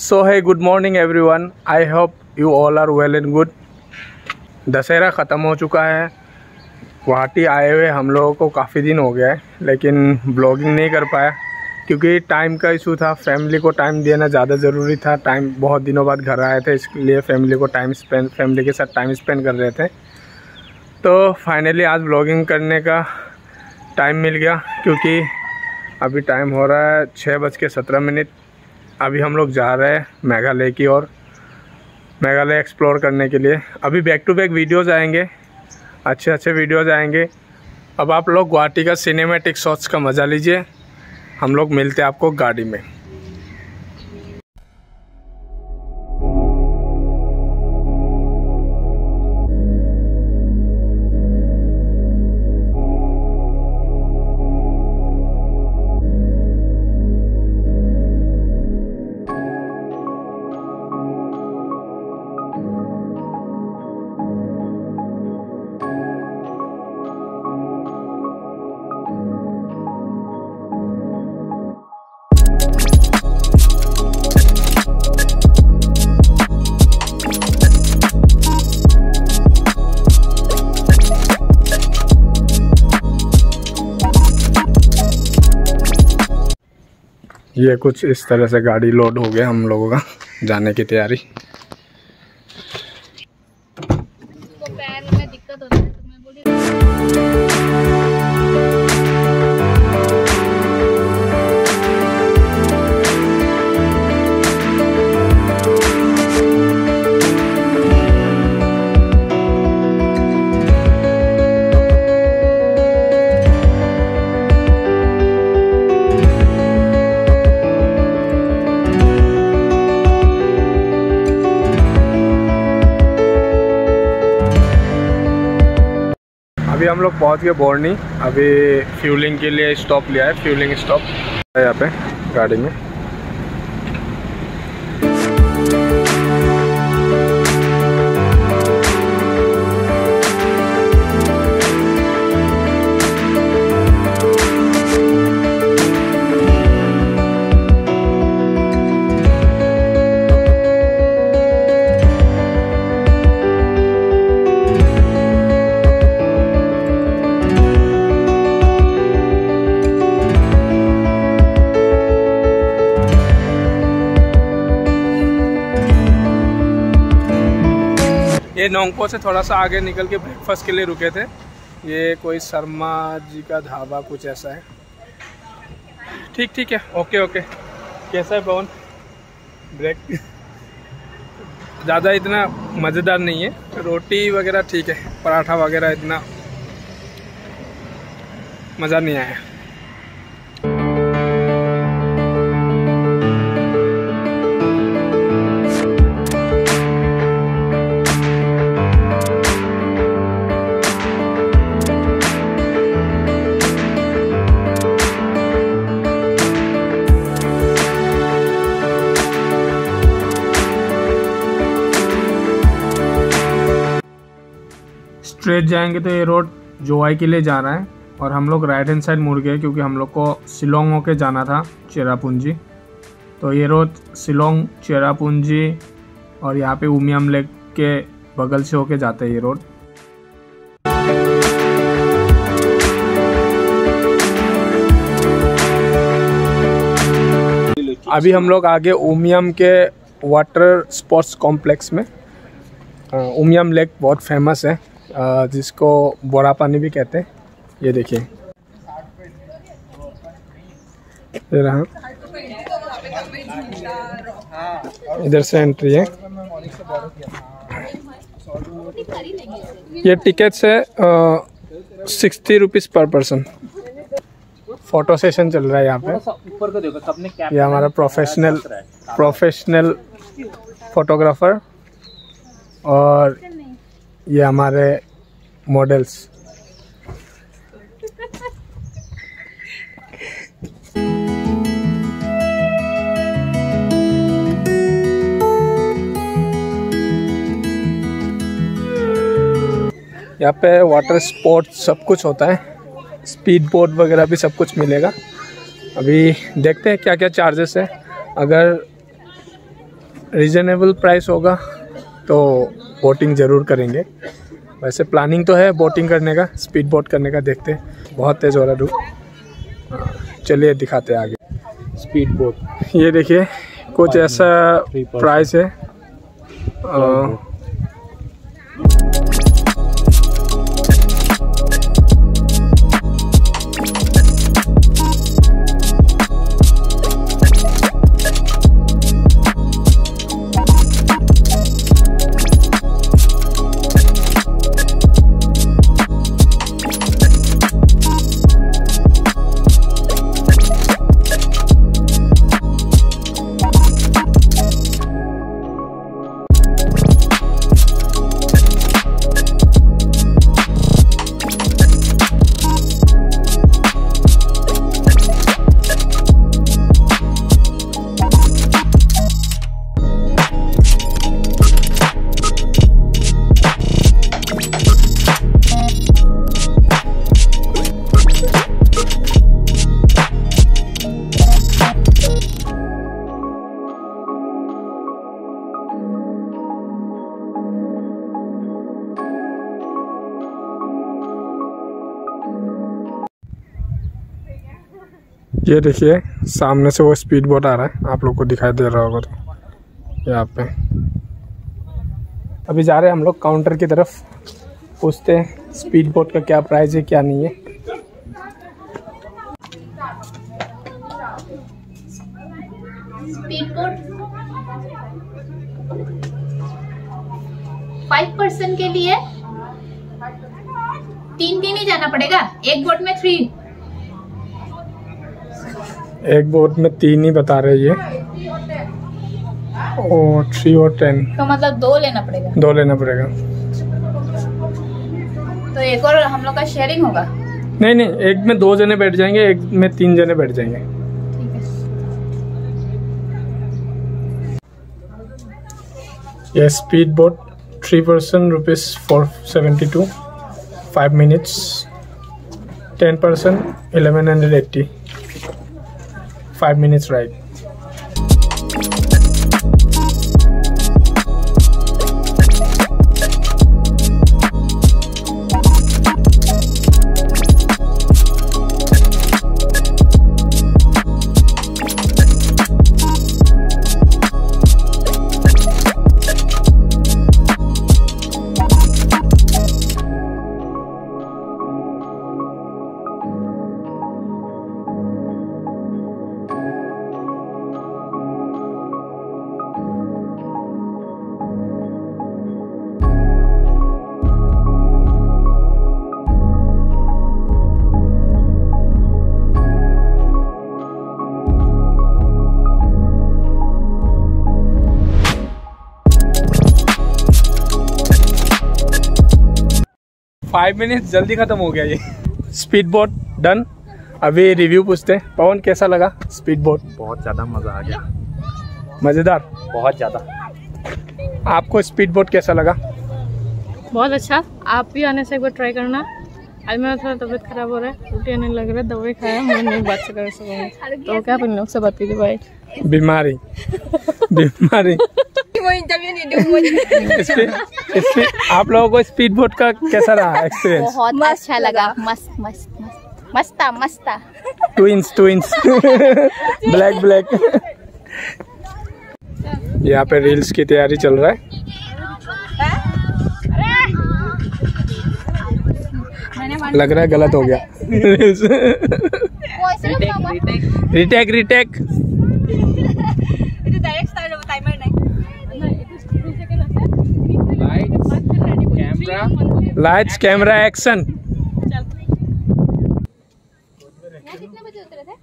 So hi good morning everyone, I hope you all are well and good. Dussehra ख़त्म हो चुका है। गुवाहाटी आए हुए हम लोगों को काफ़ी दिन हो गया है, लेकिन ब्लॉगिंग नहीं कर पाया क्योंकि टाइम का इशू था। फैमिली को टाइम देना ज़्यादा ज़रूरी था। टाइम बहुत दिनों बाद घर आए थे, इसलिए फैमिली को फैमिली के साथ टाइम स्पेंड कर रहे थे। तो फाइनली आज ब्लॉगिंग करने का टाइम मिल गया क्योंकि अभी टाइम हो रहा है 6:17। अभी हम लोग जा रहे हैं मेघालय की ओर, मेघालय एक्सप्लोर करने के लिए। अभी बैक टू बैक वीडियोज़ आएंगे, अच्छे वीडियोज़ आएंगे। अब आप लोग गुवाहाटी का सिनेमैटिक शॉट्स का मज़ा लीजिए। हम लोग मिलते हैं आपको गाड़ी में। ये कुछ इस तरह से गाड़ी लोड हो गया हम लोगों का जाने की तैयारी। तो पैर में दिक्कत होता है तो मैं बोली अभी हम लोग पहुंच गए बोर्नी। अभी फ्यूलिंग के लिए स्टॉप लिया है, फ्यूलिंग स्टॉप है यहाँ पे गाड़ी में। ये नोंगपो से थोड़ा सा आगे निकल के ब्रेकफास्ट के लिए रुके थे। ये कोई शर्मा जी का ढाबा कुछ ऐसा है। ठीक है, ओके। कैसा है पवन? ब्रेक ज़्यादा इतना मज़ेदार नहीं है। रोटी वगैरह ठीक है, पराठा वगैरह इतना मज़ा नहीं आया। स्ट्रेट जाएंगे तो ये रोड जोवाई के लिए जाना है और हम लोग राइट हैंड साइड मुड़ गए क्योंकि हम लोग को शिलोंग होके जाना था चेरापूंजी। तो ये रोड शिलोंग, चेरापूंजी और यहाँ पे उमियम लेक के बगल से होके जाता है ये रोड। अभी हम लोग आगे उमियम के वाटर स्पोर्ट्स कॉम्प्लेक्स में। उमियम लेक बहुत फेमस है, जिसको बोरा पानी भी कहते हैं। ये देखिए, इधर से एंट्री है। ये टिकट्स है 60 रुपीज़ पर पर्सन। फोटो सेशन चल रहा है यहाँ पे। ये हमारा प्रोफेशनल फोटोग्राफर और ये हमारे मॉडल्स। यहाँ पे वाटर स्पोर्ट्स सब कुछ होता है, स्पीड बोट वगैरह भी सब कुछ मिलेगा। अभी देखते हैं क्या क्या चार्जेस है। अगर रीज़नेबल प्राइस होगा तो बोटिंग ज़रूर करेंगे। वैसे प्लानिंग तो है बोटिंग करने का, स्पीड बोट करने का। देखते हैं, बहुत तेज़ हो रहा धूप। चलिए दिखाते हैं आगे। स्पीड बोट, ये देखिए कुछ ऐसा प्राइस है। ये देखिए सामने से वो स्पीड बोट आ रहा है, आप लोग को दिखाई दे रहा होगा तो यहाँ पे। अभी जा रहे हैं हम लोग काउंटर की तरफ, पूछते हैं स्पीड बोट का क्या प्राइस है क्या नहीं है। स्पीड बोट 5 पर्सन के लिए 3 ही जाना पड़ेगा। एक बोट में 3। एक बोट में 3 ही बता रहे ये, और 3 और 10 तो मतलब 2 लेना पड़ेगा। 2 लेना पड़ेगा। तो एक और हम लोग का शेयरिंग होगा। नहीं, एक में 2 जने बैठ जाएंगे, एक में 3 जने बैठ जाएंगे। ठीक है। ये speed boat 3 person ₹472, 5 minutes, 10 person 1180, 5 minutes ride। Five minutes जल्दी खत्म हो गया ये स्पीड बोट डन। अभी रिव्यू पूछते हैं। पवन कैसा लगा स्पीड बोट? बहुत ज़्यादा मज़ा आ गया, मज़ेदार, बहुत ज़्यादा। आपको स्पीड बोट कैसा लगा? बहुत अच्छा, आप भी आने से एक बार ट्राई करना। आज मेरा थोड़ा तबीयत खराब हो रहा है, उल्टी आने लग रहा है, दवाई खाया, मैं नहीं बात से कर सकूँगी तो क्या अपन लोग से बात कीजिए भाई। बीमारी आप लोगों को स्पीड बोट का कैसा रहा एक्सपीरियंस? बहुत अच्छा लगा, मस्त मस्त मस्त मस्ता। Twins black. यहाँ पे रील्स की तैयारी चल रहा है। लग रहा है गलत हो गया। Retake lights camera action. कितने बजे उतरे थे?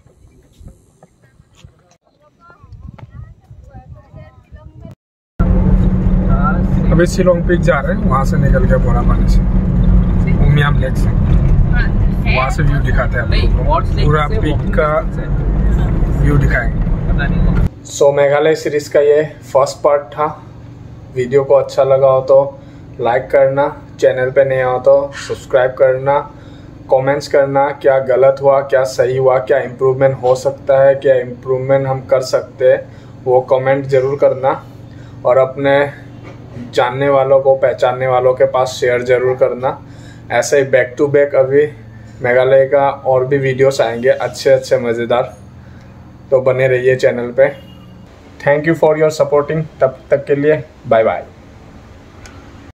अभी शिलोंग पीक जा रहे हैं, वहाँ से निकल के बोरा पानी से उमियाम लेक से, वहाँ से व्यू दिखाते हैं आपको, पूरा पीक का व्यू दिखाएंगे। सो मेघालय सीरीज का ये फर्स्ट पार्ट था। वीडियो को अच्छा लगा हो तो लाइक करना, चैनल पे नए हो तो सब्सक्राइब करना, कमेंट्स करना क्या गलत हुआ क्या सही हुआ, क्या इम्प्रूवमेंट हो सकता है, क्या इम्प्रूवमेंट हम कर सकते हैं, वो कमेंट ज़रूर करना और अपने जानने वालों को, पहचानने वालों के पास शेयर ज़रूर करना। ऐसे ही बैक टू बैक अभी मेघालय का और भी वीडियोस आएंगे अच्छे मज़ेदार, तो बने रहिए चैनल पे। Thank you for your supporting. तब तक के लिए बाय बाय।